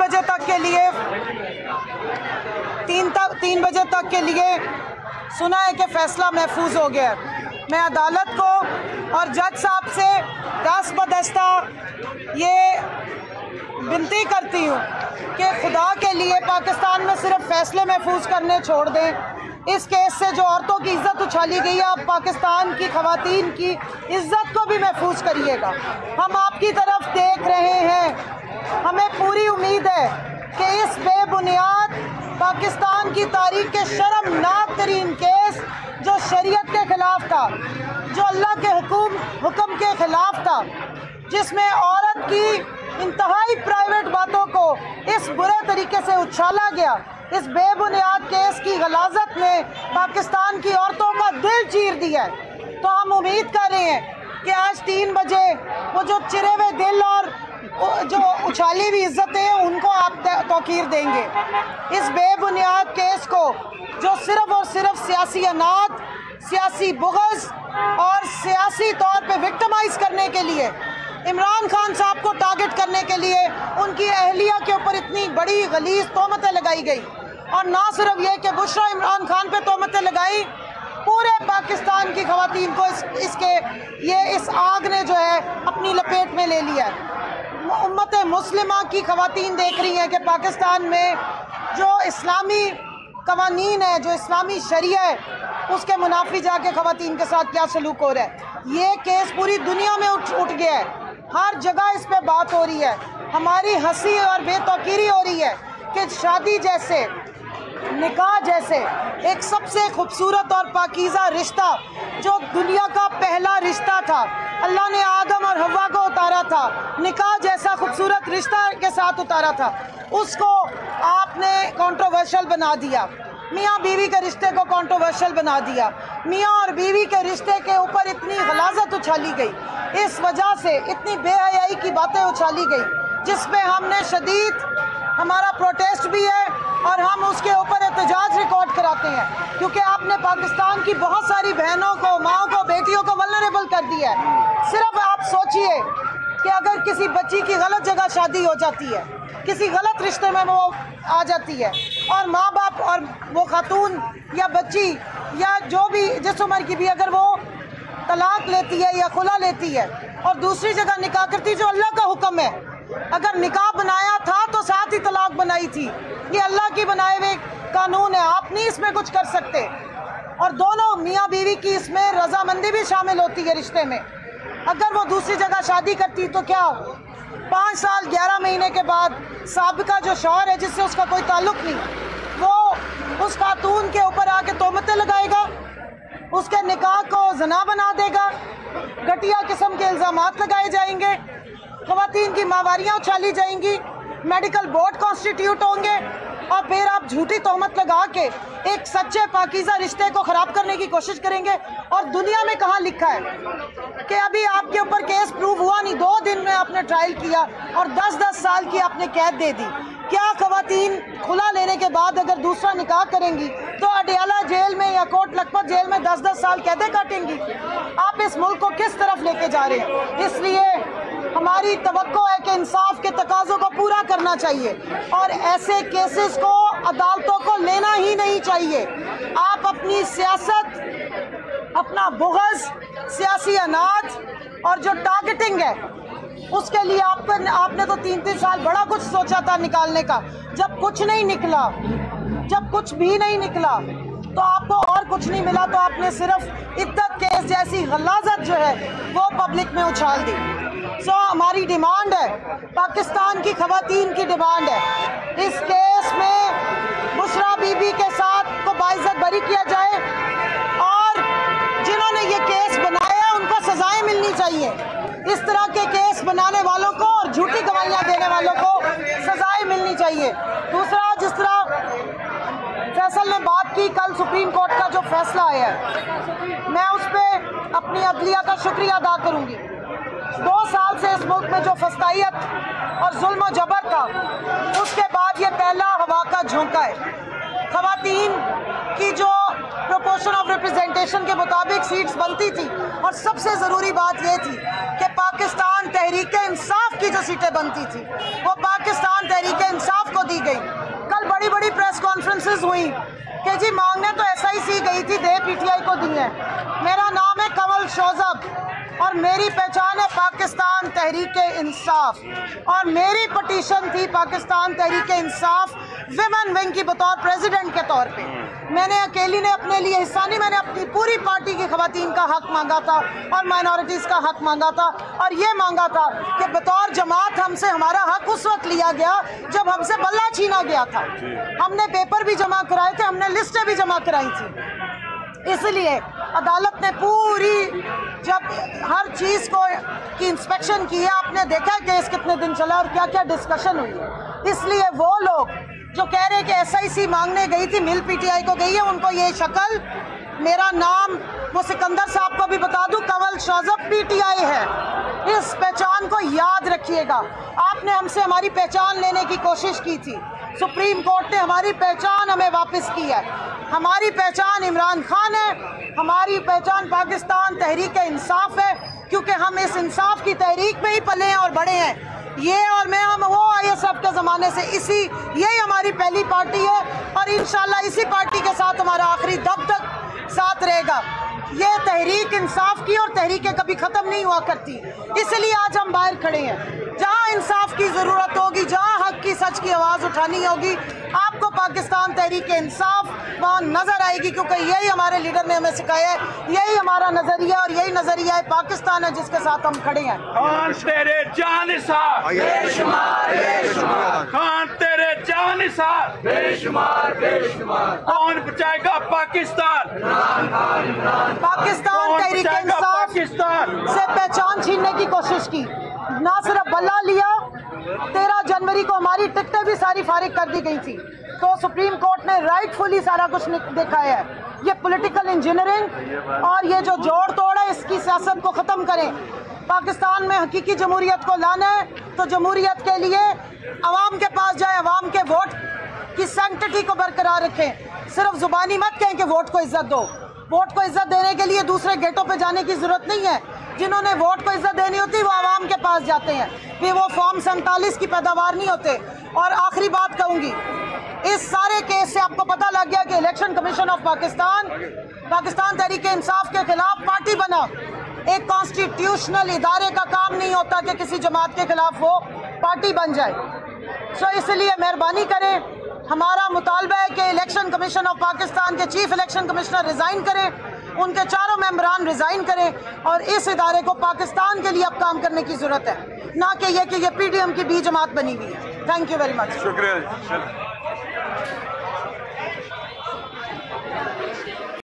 बजे तक के लिए सुना है कि फ़ैसला महफूज हो गया है। मैं अदालत को और जज साहब से दस्त बदस्ता ये विनती करती हूँ कि खुदा के लिए पाकिस्तान में सिर्फ फ़ैसले महफूज करने छोड़ दें। इस केस से जो औरतों की इज़्ज़त उछाली गई है, आप पाकिस्तान की ख़वातीन की इज़्ज़त को भी महफूज करिएगा। हम आपकी तरफ देख रहे हैं। हमें पूरी उम्मीद है कि इस बेबुनियाद पाकिस्तान की तारीख के शर्मनाक तरीन केस जो शरीयत के ख़िलाफ़ था, जो अल्लाह के हुक्म के ख़िलाफ़ था, जिसमें औरत की इंतहाई प्राइवेट बातों को इस बुरे तरीके से उछाला गया, इस बेबुनियाद केस की गलाजत ने पाकिस्तान की औरतों का दिल चीर दिया है। तो हम उम्मीद कर रहे हैं कि आज 3 बजे वो जो चिरे हुए दिल और जो उछाली हुई इज्जतें हैं उनको आप तौकीर देंगे। इस बेबुनियाद केस को जो सिर्फ और सिर्फ सियासी अनाद, सियासी बुग़्ज़ और सियासी तौर पे विक्टिमाइज़ करने के लिए, इमरान खान साहब को टारगेट करने के लिए उनकी अहलिया के ऊपर इतनी बड़ी गलीज़ तोहमतें लगाई गई। और ना सिर्फ ये कि बुशरा इमरान खान पे तोहमतें लगाई, पूरे पाकिस्तान की ख़वातीन को इस आग ने जो है अपनी लपेट में ले लिया है। उम्मत मुस्लिमा की ख़वातीन देख रही हैं कि पाकिस्तान में जो इस्लामी कवानीन है, जो इस्लामी शरिया है, उसके मुनाफी जाके ख़वातीन के साथ क्या सलूक हो रहा है। ये केस पूरी दुनिया में उठ गया है, हर जगह इस पर बात हो रही है। हमारी हंसी और बेतौकीरी हो रही है कि शादी जैसे, निकाह जैसे एक सबसे खूबसूरत और पाकीज़ा रिश्ता, जो दुनिया का पहला रिश्ता था, अल्लाह ने आदम और हव्वा को उतारा था, निकाह जैसा खूबसूरत रिश्ता के साथ उतारा था, उसको आपने कंट्रोवर्शियल बना दिया। मियाँ बीवी के रिश्ते को कंट्रोवर्शियल बना दिया। मियाँ और बीवी के रिश्ते के ऊपर इतनी गलाजत उछाली गई, इस वजह से इतनी बेहयाई की बातें उछाली गई, जिसमें हमने शदीद, हमारा प्रोटेस्ट भी है और हम उसके ऊपर एहतजाज रिकॉर्ड कराते हैं, क्योंकि आपने पाकिस्तान की बहुत सारी बहनों को, माओं को, बेटियों को वल्नरेबल कर दिया है। सिर्फ आप सोचिए कि अगर किसी बच्ची की गलत जगह शादी हो जाती है, किसी गलत रिश्ते में वो आ जाती है, और माँ बाप और वो खातून या बच्ची या जो भी जिस उम्र की भी, अगर वो तलाक लेती है या खुला लेती है और दूसरी जगह निकाह करती है, जो अल्लाह का हुक्म है, अगर निकाह बनाया था तो साथ ही तलाक बनाई थी, ये अल्लाह की बनाए हुए कानून है, आप नहीं इसमें कुछ कर सकते। और दोनों मियाँ बीवी की इसमें रजामंदी भी शामिल होती है रिश्ते में। अगर वो दूसरी जगह शादी करती तो क्या 5 साल 11 महीने के बाद साबिका जो शौहर है, जिससे उसका कोई ताल्लुक नहीं, वो उस खातून के ऊपर आके तोहमतें लगाएगा, उसके निकाह को ज़ना बना देगा, घटिया किस्म के इल्ज़ामात लगाए जाएंगे, ख़वातीन की माहवारियाँ उछाली जाएंगी, मेडिकल बोर्ड कॉन्स्टिट्यूट होंगे, और फिर आप झूठी तोहमत लगा के एक सच्चे पाकीज़ा रिश्ते को ख़राब करने की कोशिश करेंगे। और दुनिया में कहाँ लिखा है कि अभी आपके ऊपर केस प्रूव हुआ नहीं, 2 दिन में आपने ट्रायल किया और 10-10 साल की आपने कैद दे दी। क्या ख़वातीन खुला लेने के बाद अगर दूसरा निकाह करेंगी तो अडियाला जेल में या कोट लखपत जेल में 10-10 साल कैदे काटेंगी? आप इस मुल्क को किस तरफ लेके जा रहे हैं? इसलिए हमारी तवक्को है कि इंसाफ के तकाज़ों को पूरा करना चाहिए और ऐसे केसेस को अदालतों को लेना ही नहीं चाहिए। आप अपनी सियासत, अपना बुग़्ज़, सियासी अनाज और जो टारगेटिंग है, उसके लिए आपने तो 3-3 साल बड़ा कुछ सोचा था निकालने का। जब कुछ नहीं निकला, जब कुछ भी नहीं निकला, तो आपको और कुछ नहीं मिला, तो आपने सिर्फ इद्दत केस जैसी गलाजत जो है वो पब्लिक में उछाल दी। सो हमारी डिमांड है, पाकिस्तान की ख़वातीन की डिमांड है, इस केस में बुशरा बीबी के साथ को बाइज़्ज़त बरी किया जाए और जिन्होंने ये केस बनाया उनको सज़ाएं मिलनी चाहिए। इस तरह के केस बनाने वालों को और झूठी गवाहियाँ देने वालों को सज़ाएं मिलनी चाहिए। दूसरा, जिस तरह फैसल ने बात की, कल सुप्रीम कोर्ट का जो फैसला आया है, मैं उस पर अपनी अदलिया का शुक्रिया अदा करूँगी। 2 साल से इस मुल्क में जो फस्तायत और जुल्म और जबर था, उसके बाद ये पहला हवा का झोंका है। ख़वातीन की जो प्रोपोर्शन ऑफ रिप्रेजेंटेशन के मुताबिक सीट्स बनती थी, और सबसे ज़रूरी बात ये थी कि पाकिस्तान तहरीक इंसाफ की जो सीटें बनती थी, वो पाकिस्तान तहरीक इंसाफ दी गई। कल बड़ी बड़ी प्रेस कॉन्फ्रेंसेस हुई कि जी मांगने तो SIC गई थी, दे PTI को दी है। मेरा नाम है कंवल शोजब और मेरी पहचान है पाकिस्तान तहरीक-ए-इंसाफ और मेरी पटिशन थी पाकिस्तान तहरीक-ए-इंसाफ विमेन विंग की बतौर प्रेसिडेंट के तौर पे। मैंने अकेली ने अपने लिए हिस्सा नहीं, मैंने अपनी पूरी पार्टी की खवातीन का हक मांगा था और माइनॉरिटीज़ का हक मांगा था और ये मांगा था कि बतौर जमात हमसे हमारा हक उस वक्त लिया गया जब हमसे बल्ला छीना गया था। हमने पेपर भी जमा कराए थे, हमने लिस्टें भी जमा कराई थी। इसलिए अदालत ने पूरी जब हर चीज़ को की इंस्पेक्शन की है, आपने देखा केस कितने दिन चला और क्या क्या डिस्कशन हुई है। इसलिए वो लोग जो कह रहे हैं कि SIC मांगने गई थी, मिल PTI को गई है, उनको ये शक्ल, मेरा नाम वो सिकंदर साहब को भी बता दूं, कंवल शोजब PTI है। इस पहचान को याद रखिएगा। आपने हमसे हमारी पहचान लेने की कोशिश की थी, सुप्रीम कोर्ट ने हमारी पहचान हमें वापस की है। हमारी पहचान इमरान खान है, हमारी पहचान पाकिस्तान तहरीक-ए-इंसाफ है, क्योंकि हम इस इंसाफ की तहरीक में ही पले हैं और बड़े हैं। ये और मैं हम वो ISF के ज़माने से यही हमारी पहली पार्टी है और इंशाल्लाह इसी पार्टी के साथ हमारा आखिरी दम तक साथ रहेगा। ये तहरीक इंसाफ की और तहरीकें कभी ख़त्म नहीं हुआ करती, इसलिए आज हम बाहर खड़े हैं। जहाँ इंसाफ की ज़रूरत होगी, जहाँ हक की सच की आवाज़ उठानी होगी, आपको पाकिस्तान तहरीक-ए-इंसाफ वहाँ नज़र आएगी, क्योंकि यही हमारे लीडर ने हमें सिखाया है, यही हमारा नज़रिया और यही नज़रिया है पाकिस्तान है जिसके साथ हम खड़े हैं। खान तेरे जानिसार बेशुमार बेशुमार, खान तेरे जानिसार बेशुमार बेशुमार, कौन बचाएगा पाकिस्तान? पाकिस्तान तहरीक-ए-इंसाफ से पहचान छीनने की कोशिश की, ना सिर्फ बल्ला लिया, 13 जनवरी को हमारी टिकटें भी सारी फारिग कर दी गई थी। तो सुप्रीम कोर्ट ने राइटफुली सारा कुछ दिखाया है। ये पॉलिटिकल इंजीनियरिंग और ये जो जोड़ तोड़ है, इसकी सियासत को ख़त्म करें। पाकिस्तान में हकीकी जमहूरियत को लाना है तो जमहूरियत के लिए अवाम के पास जाए, अवाम के वोट की सैंक्टिटी को बरकरार रखें। सिर्फ ज़ुबानी मत कहें कि वोट को इज्जत दो। वोट को इज्जत देने के लिए दूसरे गेटों पे जाने की ज़रूरत नहीं है। जिन्होंने वोट को इज्जत देनी होती है वो आवाम के पास जाते हैं, फिर वो फॉर्म 47 की पैदावार नहीं होते। और आखिरी बात कहूँगी, इस सारे केस से आपको पता लग गया कि election commission of Pakistan Tehreek-e-Insaf के खिलाफ पार्टी बना। एक कॉन्स्टिट्यूशनल इदारे का काम नहीं होता कि किसी जमात के खिलाफ वो पार्टी बन जाए। सो इसलिए मेहरबानी करें, हमारा मुतालबा है कि इलेक्शन कमीशन ऑफ पाकिस्तान के चीफ इलेक्शन कमिश्नर रिज़ाइन करें, उनके चारों मेंबरान रिज़ाइन करें और इस इदारे को पाकिस्तान के लिए अब काम करने की ज़रूरत है, ना कि ये PDM की बी जमात बनी हुई है। Thank you very much. शुक्रिया।